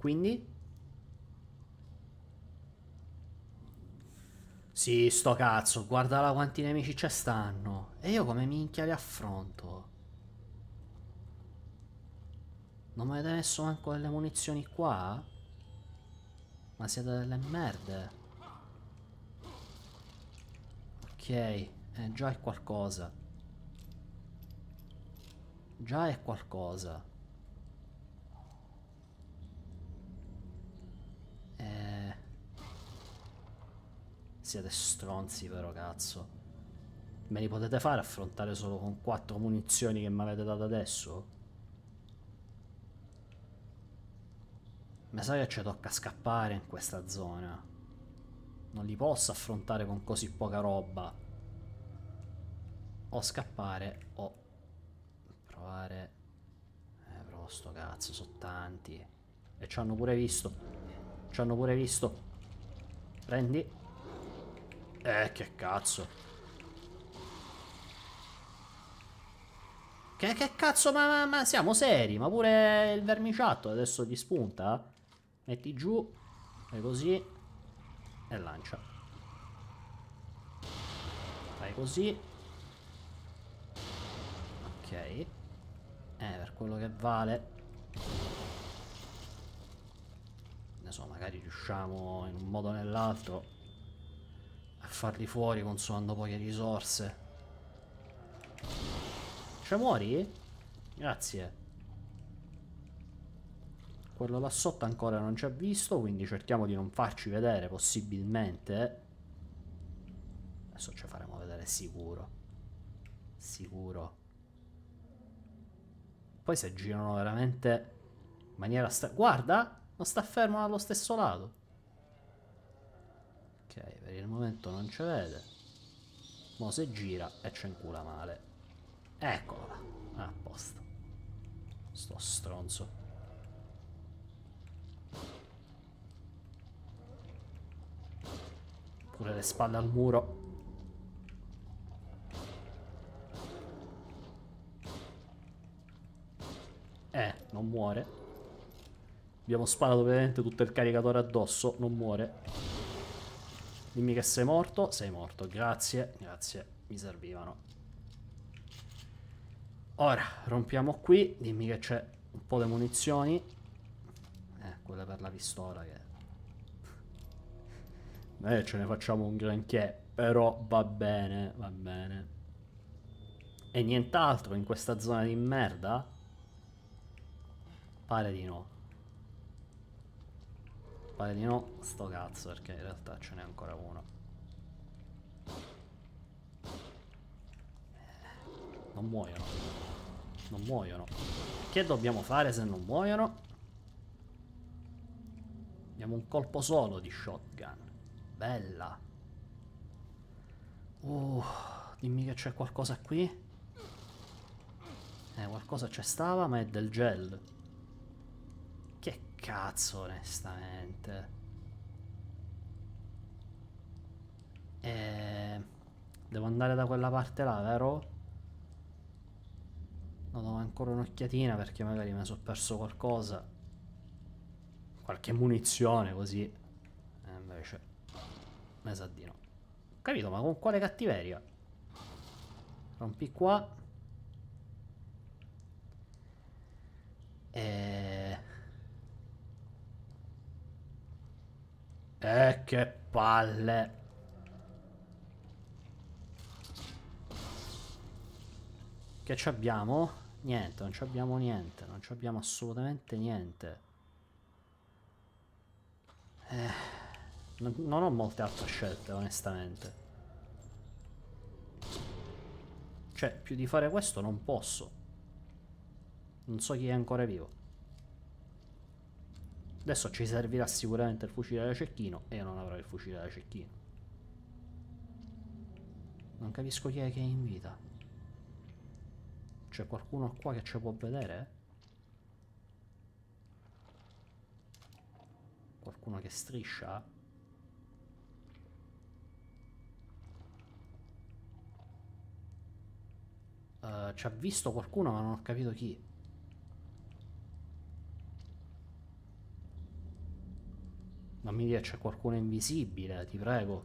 quindi? Sì, sto cazzo, guarda là quanti nemici ci stanno. E io come minchia li affronto? Non mi avete messo manco delle munizioni qua? Ma siete delle merde. Ok, già è qualcosa. Già è qualcosa. Eh... Siete stronzi però, cazzo. Me li potete fare affrontare solo con 4 munizioni che mi avete dato adesso? Mi sa che ci tocca scappare in questa zona. Non li posso affrontare con così poca roba. O scappare o provare. Però sto cazzo, sono tanti. E ci hanno pure visto. Ci hanno pure visto. Prendi. Che cazzo. Che cazzo, ma siamo seri? Ma pure il vermiciattolo adesso ti spunta? Metti giù. Fai così. E lancia. Fai così. Ok. Per quello che vale. Ne so, magari riusciamo in un modo o nell'altro a farli fuori consumando poche risorse. Cioè muori? Grazie. Quello là sotto ancora non ci ha visto, quindi cerchiamo di non farci vedere possibilmente. Adesso ci faremo vedere sicuro. Sicuro. Poi se girano veramente in maniera guarda! Non sta fermo allo stesso lato. Ok, per il momento non ci vede. Mo se gira e c'è incula male. Eccolo là. A posto. Sto stronzo. Pure le spalle al muro. Non muore. Abbiamo sparato ovviamente tutto il caricatore addosso. Non muore. Dimmi che sei morto. Sei morto. Grazie. Grazie. Mi servivano. Ora, rompiamo qui. Dimmi che c'è un po' di munizioni. Quelle per la pistola che... ce ne facciamo un granché. Però va bene, va bene. E nient'altro in questa zona di merda? Pare di no. Pare di no, sto cazzo, perché in realtà ce n'è ancora uno. Non muoiono. Non muoiono. Che dobbiamo fare se non muoiono? Abbiamo un colpo solo di shotgun. Bella. Dimmi che c'è qualcosa qui. Qualcosa c'è stava, ma è del gel. Che cazzo, onestamente. Devo andare da quella parte là, vero? No, do ancora un'occhiatina perché magari mi sono perso qualcosa. Qualche munizione così. E invece mi sa di no. Ho capito, ma con quale cattiveria? Rompi qua. E... che palle. Che ci abbiamo? Niente, non ci abbiamo niente. Non ci abbiamo assolutamente niente. Non ho molte altre scelte, onestamente. Cioè, più di fare questo non posso. Non so chi è ancora vivo. Adesso ci servirà sicuramente il fucile da cecchino e io non avrò il fucile da cecchino. Non capisco chi è che è in vita. C'è qualcuno qua che ci può vedere? Qualcuno che striscia? Ci ha visto qualcuno ma non ho capito chi. Non mi dire c'è qualcuno invisibile, ti prego.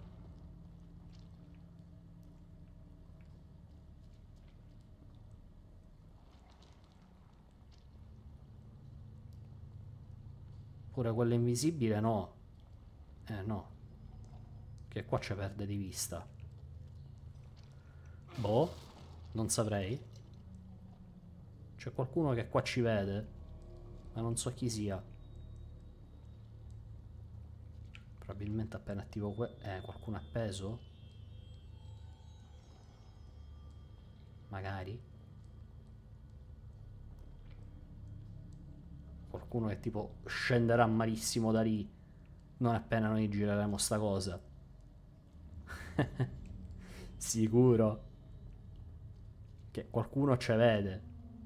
Pure quello invisibile no. No. Che qua ci perde di vista. Boh, non saprei. C'è qualcuno che qua ci vede, ma non so chi sia. Probabilmente appena attivo qualcuno appeso? Magari. Qualcuno che tipo scenderà malissimo da lì non appena noi gireremo sta cosa. Sicuro che qualcuno ci vede.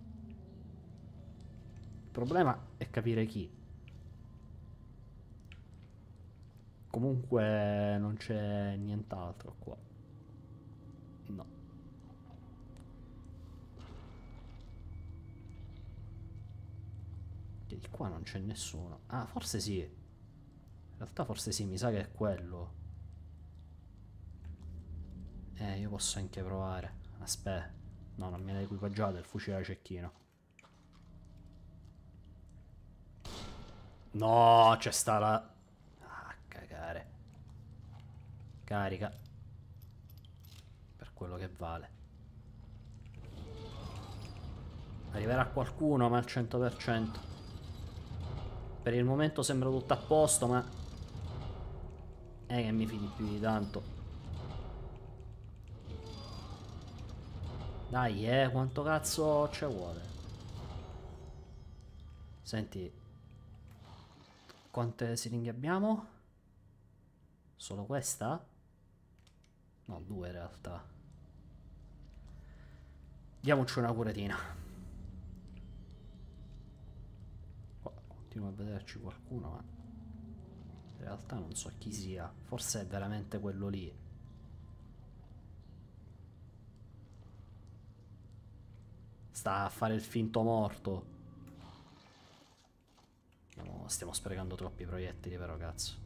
Il problema è capire chi. Comunque non c'è nient'altro qua. No. Che di qua non c'è nessuno. Ah, forse sì. In realtà forse sì, mi sa che è quello. Io posso anche provare. Aspetta. No, non me l'ha equipaggiato il fucile a cecchino. No, c'è sta la... Ah, cagare. Carica. Per quello che vale. Arriverà qualcuno, ma al 100%. Per il momento sembra tutto a posto, ma... che mi fidi più di tanto. Dai, quanto cazzo ci vuole? Senti, quante siringhe abbiamo? Solo questa? No, due in realtà. Diamoci una curatina. Qua continuo a vederci qualcuno, ma in realtà non so chi sia. Forse è veramente quello lì. Sta a fare il finto morto. Stiamo sprecando troppi proiettili però, cazzo.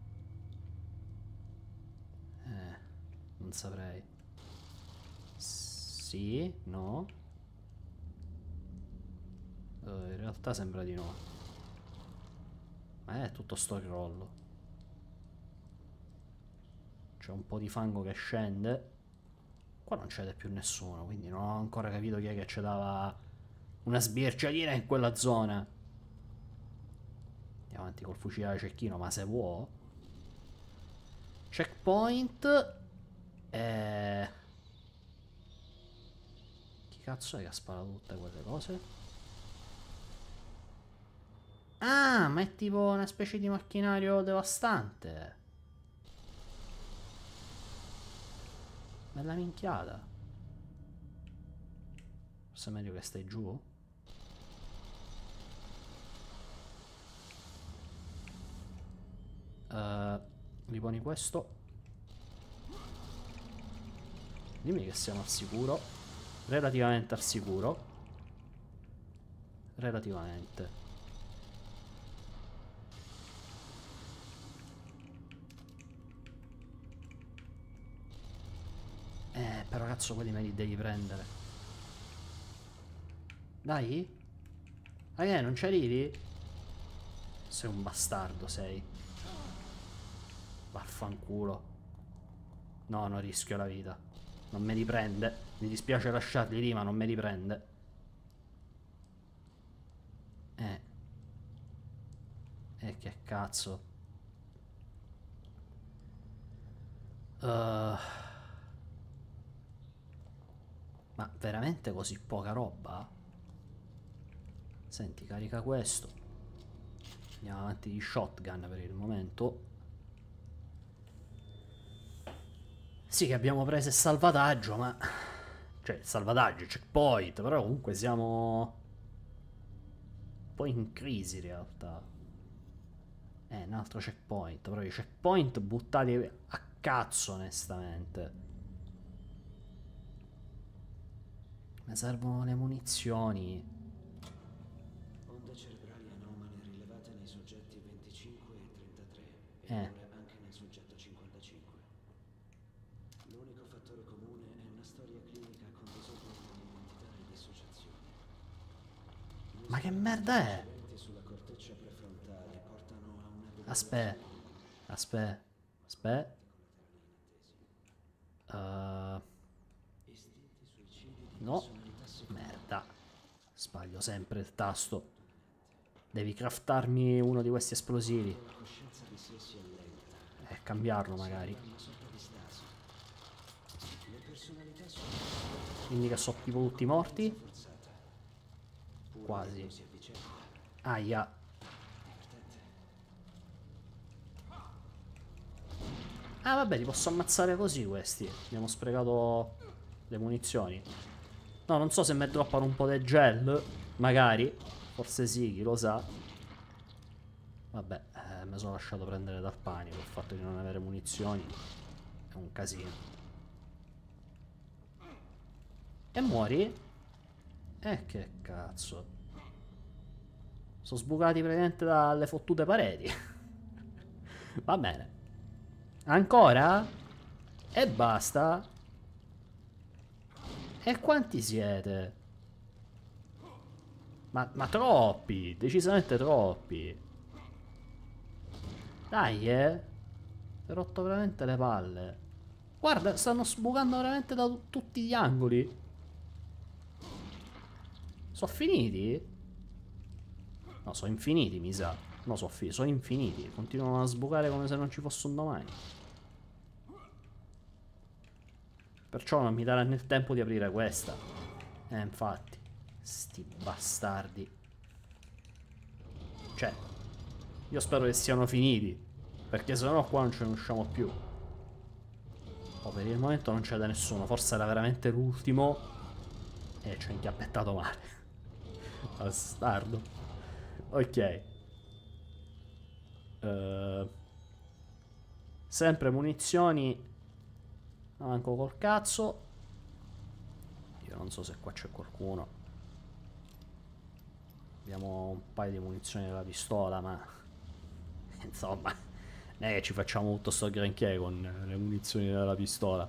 Non saprei. Sì? No? In realtà sembra di no. Ma è tutto sto crollo. C'è un po' di fango che scende. Qua non c'è più nessuno, quindi non ho ancora capito chi è che ci dava una sbirciatina in quella zona. Andiamo avanti col fucile a cecchino, ma se vuoi. Checkpoint. Chi cazzo è che ha sparato tutte quelle cose? Ah, ma è tipo una specie di macchinario devastante. Bella minchiata. Forse è meglio che stai giù. Mi poni questo. Dimmi che siamo al sicuro. Relativamente al sicuro. Relativamente. Però cazzo quelli me li devi prendere. Dai? Ah, che non ci arrivi? Sei un bastardo, sei. Vaffanculo. No, non rischio la vita. Non me li prende. Mi dispiace lasciarli lì, ma non me li prende. Che cazzo. Ma veramente così poca roba? Senti, carica questo. Andiamo avanti di shotgun per il momento. Sì che abbiamo preso il salvataggio, ma... Cioè, il salvataggio, il checkpoint, però comunque siamo... un po' in crisi in realtà. Un altro checkpoint, però i checkpoint buttati a cazzo onestamente. Mi servono le munizioni. Onde cerebrali anomale rilevate nei soggetti 25 e 33. anche nel soggetto 55. L'unico fattore comune è una storia clinica con disordini dell'identità e dissociazione. Ma che merda è? Incidenti sulla corteccia prefrontale portano a una Aspetta. Aspetta. Aspetta. istinti suicidi di No. personalità secondaria. Merda. Sbaglio sempre il tasto. Devi craftarmi uno di questi esplosivi. La coscienza riflessi è lenta, E cambiarlo magari. una sorta di stasi. Le personalità sono Quindi che so tipo tutti morti? forzate. Pure Quasi. quando si avvicina, Aia. divertente. Ah vabbè, li posso ammazzare così questi. Abbiamo sprecato le munizioni. No, non so se mi droppano un po' di gel. Magari. Forse sì, chi lo sa. Vabbè, mi sono lasciato prendere dal panico. Il fatto di non avere munizioni è un casino. E muori? Che cazzo. Sono sbucati praticamente dalle fottute pareti. Va bene. Ancora? E basta? E quanti siete? Ma troppi, decisamente troppi. Dai, Mi ho rotto veramente le palle. Guarda, stanno sbucando veramente da tutti gli angoli. Sono finiti? No, sono infiniti, mi sa. No, sono infiniti. Continuano a sbucare come se non ci fosse un domani. Perciò non mi darà né il tempo di aprire questa. Infatti. Sti bastardi. Cioè, io spero che siano finiti. Perché sennò qua non ce ne usciamo più. Oh, per il momento non c'è da nessuno. Forse era veramente l'ultimo. E ci ho inchiappettato male. Bastardo. Ok. Sempre munizioni. Manco col cazzo. Io non so se qua c'è qualcuno. Abbiamo un paio di munizioni della pistola, ma insomma, non è che ci facciamo tutto sto granché con le munizioni della pistola.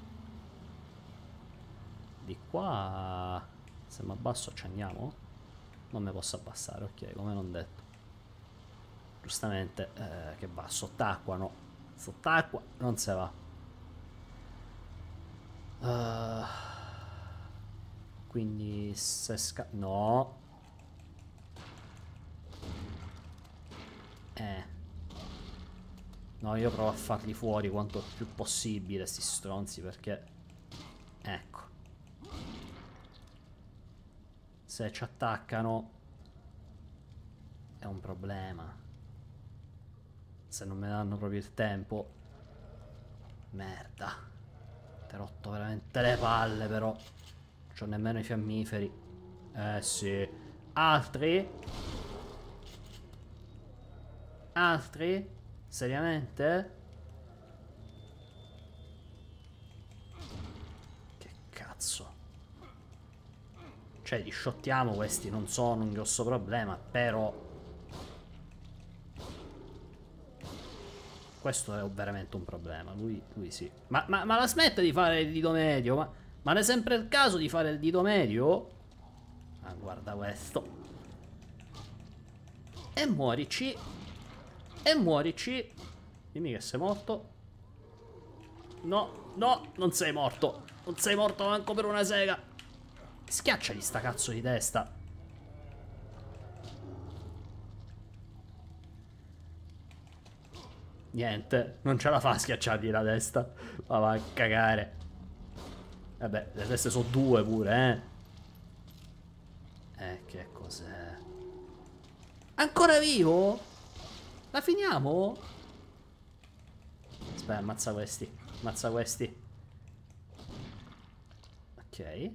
Di qua, se mi abbasso ci andiamo? Non mi posso abbassare, ok, come non detto. Giustamente, che va, sott'acqua, no. Sott'acqua non se va. Quindi se no. No, io provo a farli fuori quanto più possibile, sti stronzi, perché ecco, se ci attaccano è un problema. Se non me ne danno proprio il tempo. Merda. Ti ho rotto veramente le palle, però non c'ho nemmeno i fiammiferi. Sì. Altri? Altri? Seriamente? Che cazzo. Cioè, li shottiamo questi, non sono un grosso problema, però questo è veramente un problema. Lui sì. Ma la smette di fare il dito medio? Ma non è sempre il caso di fare il dito medio? Ah, guarda questo. E muorici. E muorici. Dimmi che sei morto. No, no, non sei morto. Non sei morto manco per una sega. Schiacciagli sta cazzo di testa. Niente, non ce la fa a schiacciargli la testa. Ma va a cagare. Vabbè, le teste sono due pure, che cos'è? Ancora vivo? La finiamo? Aspetta, ammazza questi. Ammazza questi. Ok.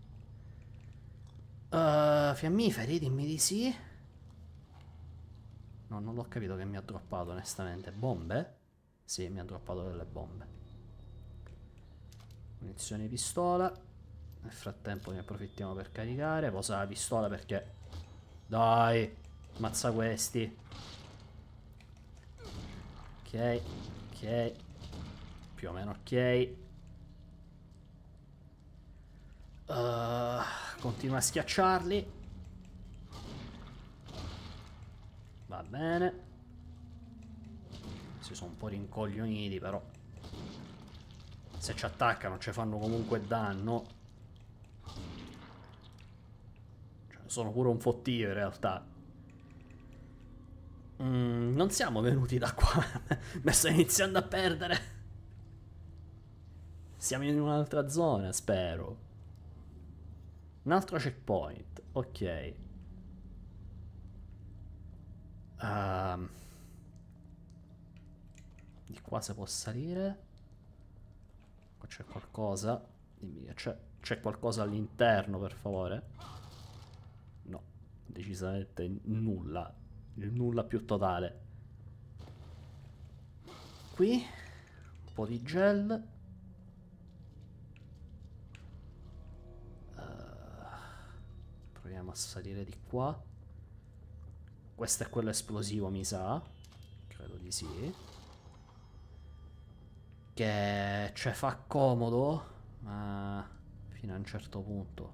Fiammiferi, dimmi di sì. No, non l'ho capito che mi ha droppato onestamente. Bombe? Sì, mi ha droppato delle bombe. Munizioni pistola. Nel frattempo ne approfittiamo per caricare. Posa la pistola perché... Dai, ammazza questi. Ok, ok. Più o meno ok. Continua a schiacciarli. Va bene. Si sono un po' rincoglioniti, però se ci attaccano ci fanno comunque danno. Cioè, sono pure un fottio in realtà. Non siamo venuti da qua. Mi sto iniziando a perdere. Siamo in un'altra zona, spero. Un altro checkpoint. Ok. Di qua si può salire. Qua c'è qualcosa. Dimmi che c'è qualcosa all'interno, per favore. No, decisamente nulla. Il nulla più totale. Qui un po' di gel. Proviamo a salire di qua. Questo è quello esplosivo, mi sa. Credo di sì. Che cioè fa comodo, ma fino a un certo punto.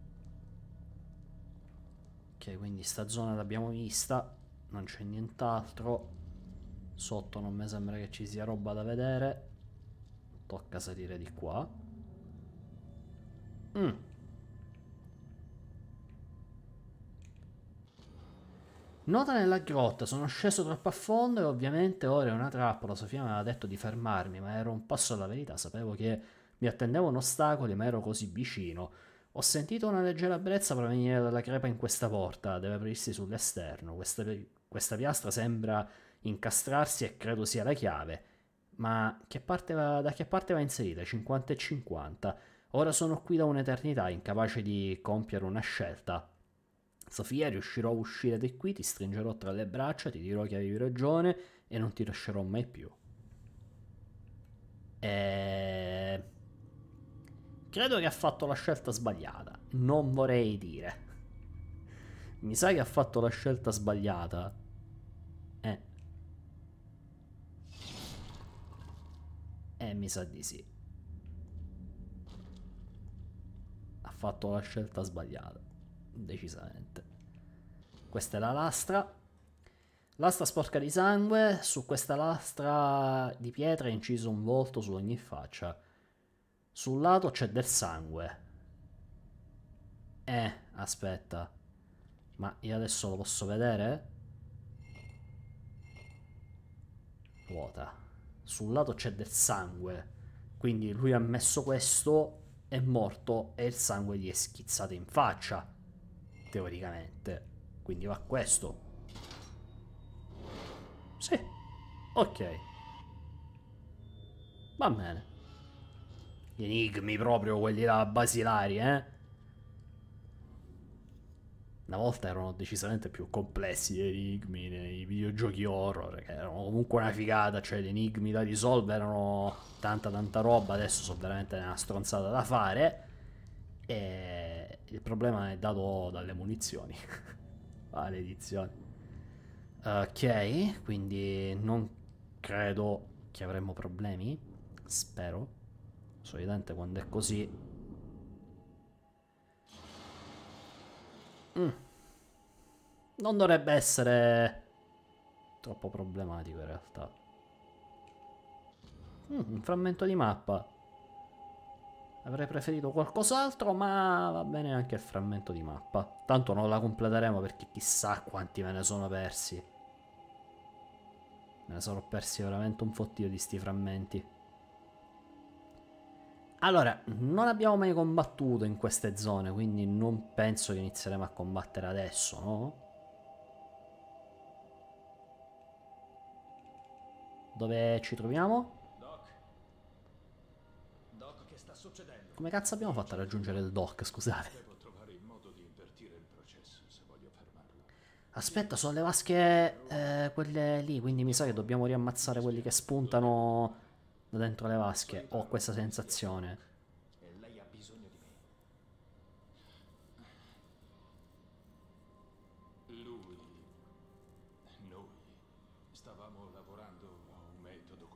Ok, quindi sta zona l'abbiamo vista. Non c'è nient'altro. Sotto non mi sembra che ci sia roba da vedere. Tocca salire di qua. Nota nella grotta, sono sceso troppo a fondo e ovviamente ora è una trappola. Sofia mi aveva detto di fermarmi, ma ero un passo dalla verità. Sapevo che mi attendevano ostacoli, ma ero così vicino. Ho sentito una leggera brezza provenire dalla crepa in questa porta, deve aprirsi sull'esterno. Questa piastra sembra incastrarsi e credo sia la chiave. Ma da che parte va inserita? 50 e 50. Ora sono qui da un'eternità, incapace di compiere una scelta. Sofia, riuscirò a uscire di qui, ti stringerò tra le braccia, ti dirò che avevi ragione e non ti lascerò mai più. E... Credo che ha fatto la scelta sbagliata. Non vorrei dire. Mi sa che ha fatto la scelta sbagliata. Mi sa di sì. Ha fatto la scelta sbagliata. Decisamente. Questa è la lastra. Lastra sporca di sangue. Su questa lastra di pietra è inciso un volto su ogni faccia. Sul lato c'è del sangue. Aspetta. Ma io adesso lo posso vedere? Vuota. Sul lato c'è del sangue. Quindi lui ha messo questo, è morto e il sangue gli è schizzato in faccia. Teoricamente. Quindi va questo. Sì. Ok. Va bene. Gli enigmi proprio, quelli là basilari, eh? Una volta erano decisamente più complessi gli enigmi nei videogiochi horror, che erano comunque una figata, cioè gli enigmi da risolvere erano tanta roba, adesso sono veramente una stronzata da fare. E il problema è dato dalle munizioni, alle edizioni. Ok, quindi non credo che avremmo problemi, spero. Solitamente quando è così non dovrebbe essere troppo problematico in realtà. Un frammento di mappa. Avrei preferito qualcos'altro, ma va bene anche il frammento di mappa. Tanto non la completeremo perché chissà quanti me ne sono persi. Me ne sono persi veramente un fottio di sti frammenti. Allora, non abbiamo mai combattuto in queste zone, quindi non penso che inizieremo a combattere adesso, no? Dove ci troviamo? Doc? Doc, che sta succedendo? Come cazzo abbiamo fatto a raggiungere il dock, scusate? Devo trovare il modo di invertire il processo se voglio fermarlo. Aspetta, sono le vasche quelle lì, quindi mi sa che dobbiamo riammazzare quelli che spuntano da dentro le vasche. Ho questa sensazione. E lei ha bisogno di me. Noi stavamo lavorando a un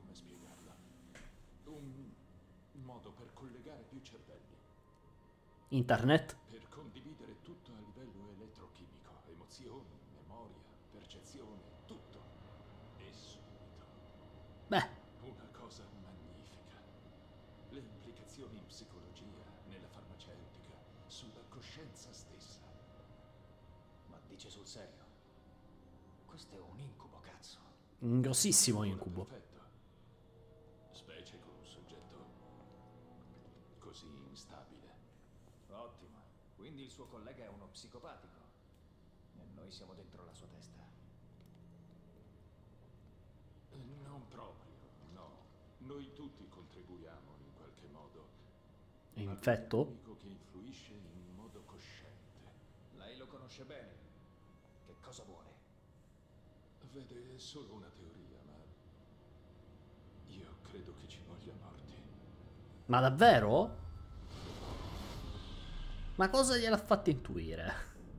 come spiegarla. Un modo per collegare più cervelli. Internet? Per condividere tutto a livello elettrochimico. Emozioni, memoria, percezione, tutto. E subito. Beh, Una cosa magnifica. Le implicazioni in psicologia, nella farmaceutica, sulla coscienza stessa. Ma dice sul serio? Questo è un incubo, cazzo. un grossissimo Ancora incubo. perfetto. Specie con un soggetto così instabile. Ottimo. Quindi il suo collega è uno psicopatico. E noi siamo dentro la sua testa. Non proprio, no. Noi tutti contribuiamo in qualche modo. Ma lui è Infetto? l'unico che influisce in modo cosciente. Lei lo conosce bene. Che cosa vuole? Vede, è solo una teoria, ma io credo che ci voglia Morty. Ma davvero? Ma cosa gliel'ha fatto intuire?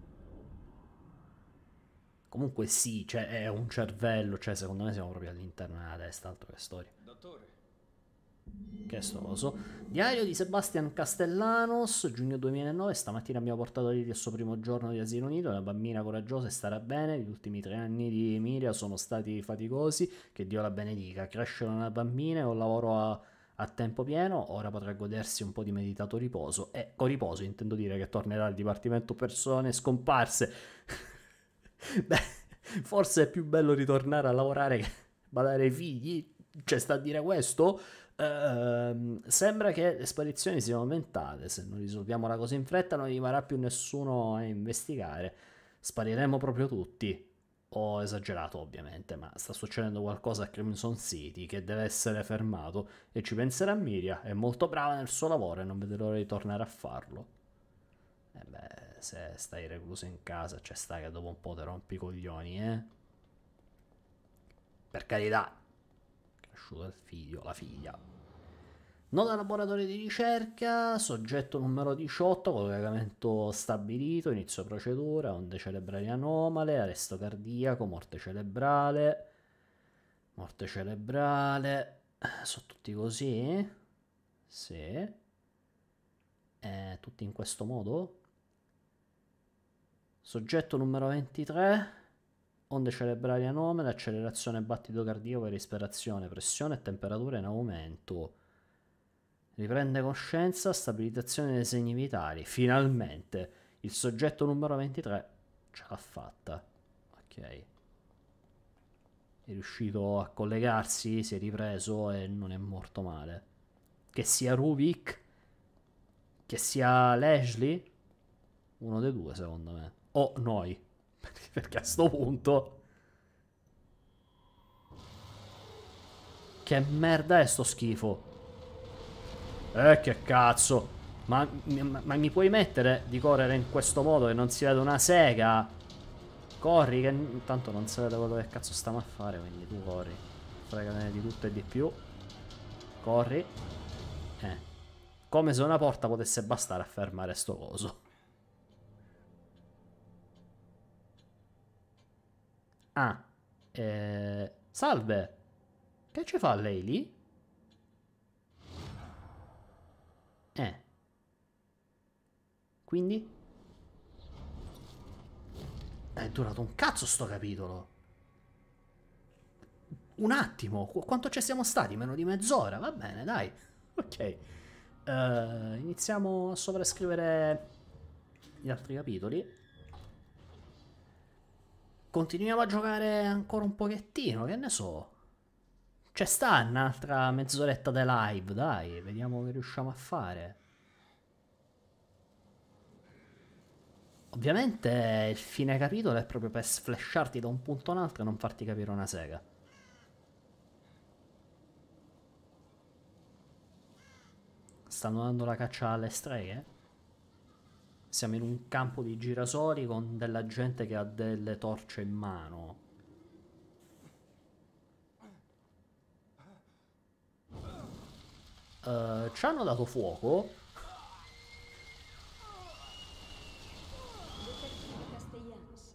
Comunque sì, cioè è un cervello, cioè secondo me siamo proprio all'interno della testa, altro che storia. Dottore. Che è sto coso? Diario di Sebastian Castellanos, giugno 2009. Stamattina abbiamo portato Lily al suo primo giorno di asilo nido. Una bambina coraggiosa e starà bene. Gli ultimi 3 anni di Emilia sono stati faticosi. Che Dio la benedica. Crescere una bambina è un lavoro a tempo pieno. Ora potrà godersi un po' di meditato riposo. E con riposo intendo dire che tornerà al dipartimento persone scomparse. Beh, forse è più bello ritornare a lavorare che badare ai figli. C'è sta a dire questo? Sembra che le sparizioni siano aumentate. Se non risolviamo la cosa in fretta non rimarrà più nessuno a investigare. Spariremo proprio tutti. Ho esagerato ovviamente, ma sta succedendo qualcosa a Crimson City che deve essere fermato e ci penserà Miria. È molto brava nel suo lavoro e non vede l'ora di tornare a farlo. E beh, se stai recluso in casa c'è sta che dopo un po' ti rompi i coglioni, eh? Per carità, cresciuto il figlio, la figlia. Nota laboratorio di ricerca, soggetto numero 18, collegamento stabilito, inizio procedura, onde cerebrali anomale, arresto cardiaco, morte cerebrale, sono tutti così? Sì. Tutti in questo modo? Soggetto numero 23, onde cerebrali anomale, accelerazione battito cardiaco e respirazione, pressione e temperatura in aumento. Riprende coscienza, stabilizzazione dei segni vitali. Finalmente il soggetto numero 23 ce l'ha fatta. Ok. È riuscito a collegarsi, si è ripreso e non è morto male. Che sia Rubik, che sia Leslie, uno dei due secondo me. O noi. Perché a sto punto... Che merda è sto schifo? Che cazzo. Ma mi puoi mettere di correre in questo modo che non si vede una sega? Corri che intanto non si vede quello che cazzo stiamo a fare, quindi tu corri. Fregatene di tutto e di più. Corri. Come se una porta potesse bastare a fermare sto coso. Ah. Salve. Che ci fa lei lì? Quindi? È durato un cazzo sto capitolo. Un attimo. Quanto ci siamo stati? Meno di mezz'ora. Va bene, dai. Ok. Iniziamo a sovrascrivere gli altri capitoli. Continuiamo a giocare ancora un pochettino, che ne so. C'è sta un'altra mezz'oretta di live, dai. Vediamo che riusciamo a fare. Ovviamente il fine capitolo è proprio per sflasharti da un punto a un altro e non farti capire una sega. Stanno dando la caccia alle streghe? Siamo in un campo di girasoli con della gente che ha delle torce in mano. Ci hanno dato fuoco?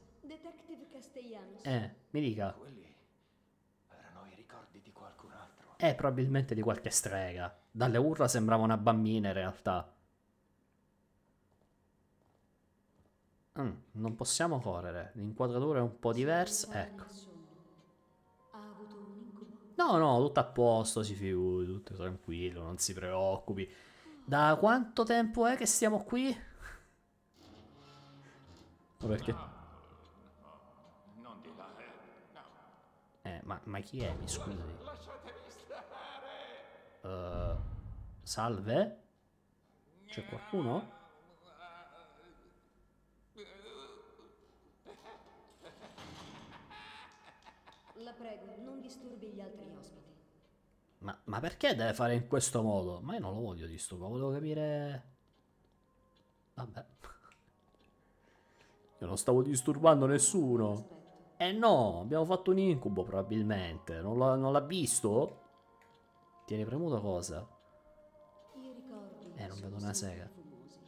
Detective Castellanos. Mi dica. Quelli erano i ricordi di qualcun altro. È probabilmente di qualche strega. Dalle urla sembrava una bambina in realtà. Non possiamo correre. L'inquadratura è un po' diversa. Ecco. Ha avuto un incubo? No, no, tutto a posto, si figuri, tutto tranquillo, non si preoccupi. Da quanto tempo è che stiamo qui? Ma perché? Non di là, no. Ma chi è? Mi scusi. Lasciatemi stare! Salve? C'è qualcuno? La prego, non disturbi gli altri ospiti. Ma perché deve fare in questo modo? Ma io non lo voglio disturbare, volevo capire... Vabbè. Io non stavo disturbando nessuno. Aspetto. Eh no, abbiamo fatto un incubo probabilmente. Non l'ha visto? Tieni premuto cosa? I ricordi Non sono vedo una sempre sega. fumosi.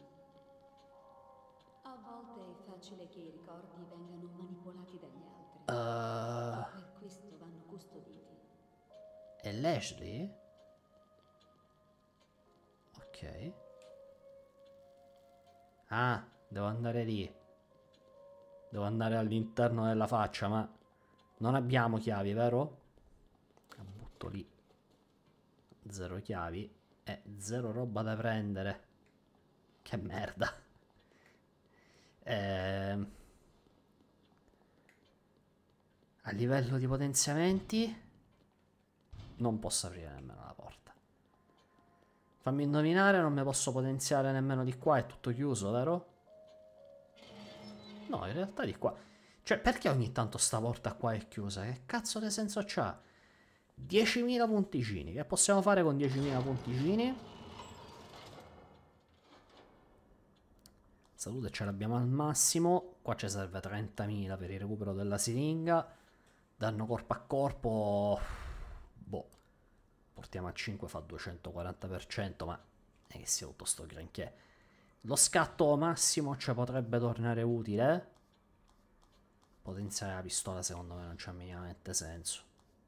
A volte è facile che i ricordi vengano manipolati dagli altri. Per questo vanno custoditi. È Leslie? Ok. Ah, devo andare lì. Devo andare all'interno della faccia, ma non abbiamo chiavi, vero? La butto lì. Zero chiavi e zero roba da prendere. Che merda. A livello di potenziamenti non posso aprire nemmeno la porta. Fammi indovinare, non mi posso potenziare nemmeno di qua, è tutto chiuso, vero? No, in realtà di qua. Cioè, perché ogni tanto sta porta qua è chiusa? Che cazzo di senso c'ha? 10.000 punticini. Che possiamo fare con 10.000 punticini? Salute ce l'abbiamo al massimo. Qua ci serve 30.000 per il recupero della siringa. Danno corpo a corpo. Boh. Portiamo a 5, fa 240%, ma non è che sia tutto sto granché. Lo scatto massimo ci potrebbe tornare utile. Potenziare la pistola secondo me non c'ha minimamente senso.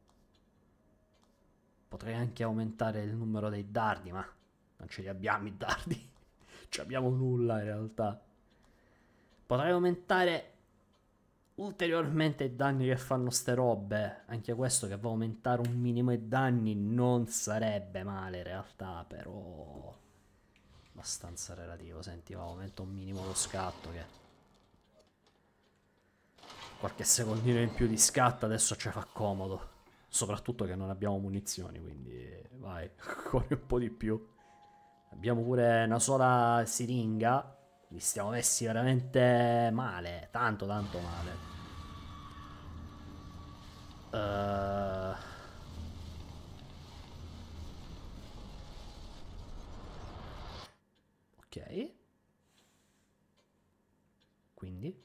Potrei anche aumentare il numero dei dardi, ma non ce li abbiamo i dardi. Ci abbiamo nulla in realtà. Potrei aumentare ulteriormente i danni che fanno ste robe. Anche questo che va a aumentare un minimo i danni non sarebbe male in realtà, però abbastanza relativo. Senti, va, aumento un minimo lo scatto che qualche secondino in più di scatto adesso ci fa comodo. Soprattutto che non abbiamo munizioni, quindi vai, corri un po' di più. Abbiamo pure una sola siringa. Li stiamo messi veramente male, tanto tanto male. Ok. Quindi?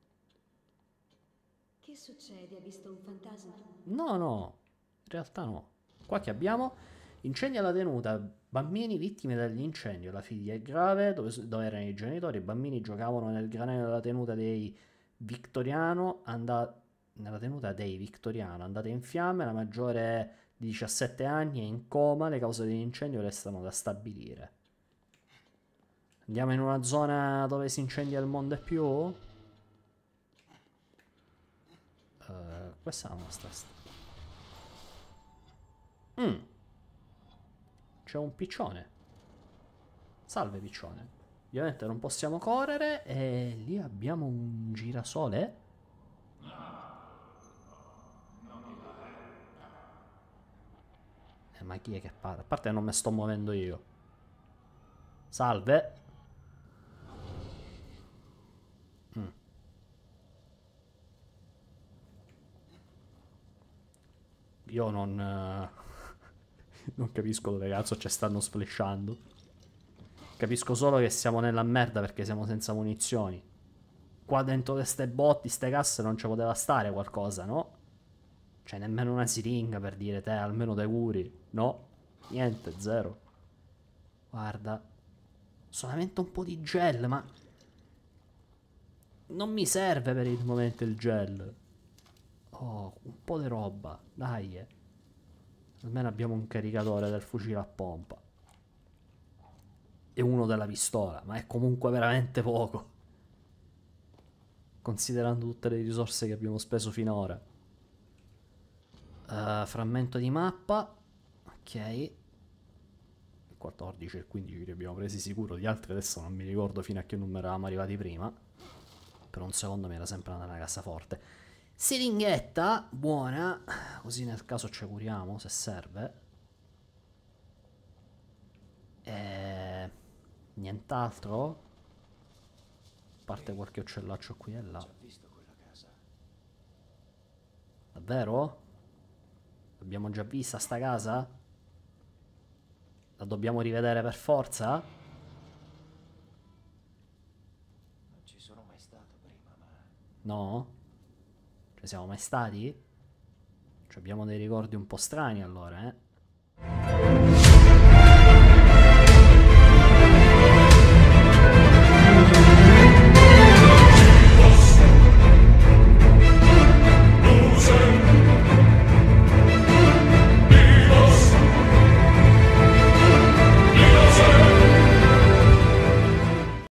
Che succede? Ha visto un fantasma? No, no, in realtà no. Qua che abbiamo? Incendio alla tenuta. Bambini vittime dell'incendio. La figlia è grave. Dove erano i genitori? I bambini giocavano nel granero della tenuta dei Victoriano. Nella tenuta dei Victoriano. Andata in fiamme. La maggiore di 17 anni è in coma. Le cause dell'incendio restano da stabilire. Andiamo in una zona dove si incendia il mondo e più? Questa è la nostra C'è un piccione. Salve piccione. Ovviamente non possiamo correre. E lì abbiamo un girasole. Ma chi è che parla? A parte che non mi sto muovendo io. Salve. Io non capisco dove cazzo ci stanno sflashando. Capisco solo che siamo nella merda perché siamo senza munizioni. Qua dentro queste botti, ste casse non ci poteva stare qualcosa, no? Cioè nemmeno una siringa per dire te, almeno te curi. No, niente, zero. Guarda. Solamente un po' di gel, ma non mi serve per il momento il gel. Oh, un po' di roba, dai. Almeno abbiamo un caricatore del fucile a pompa. E uno della pistola, ma è comunque veramente poco. Considerando tutte le risorse che abbiamo speso finora. Frammento di mappa. Ok. Il 14 e il 15 li abbiamo presi sicuro. Gli altri adesso non mi ricordo fino a che numero eravamo arrivati prima. Per un secondo mi era sempre andata nella cassaforte. Siringhetta, buona. Così nel caso ci curiamo se serve. Nient'altro? A parte qualche uccellaccio qui e là. Ho già visto quella casa. Davvero? L'abbiamo già vista sta casa? La dobbiamo rivedere per forza? Non ci sono mai stato prima, ma No? Ci siamo mai stati? Cioè abbiamo dei ricordi un po' strani allora, eh?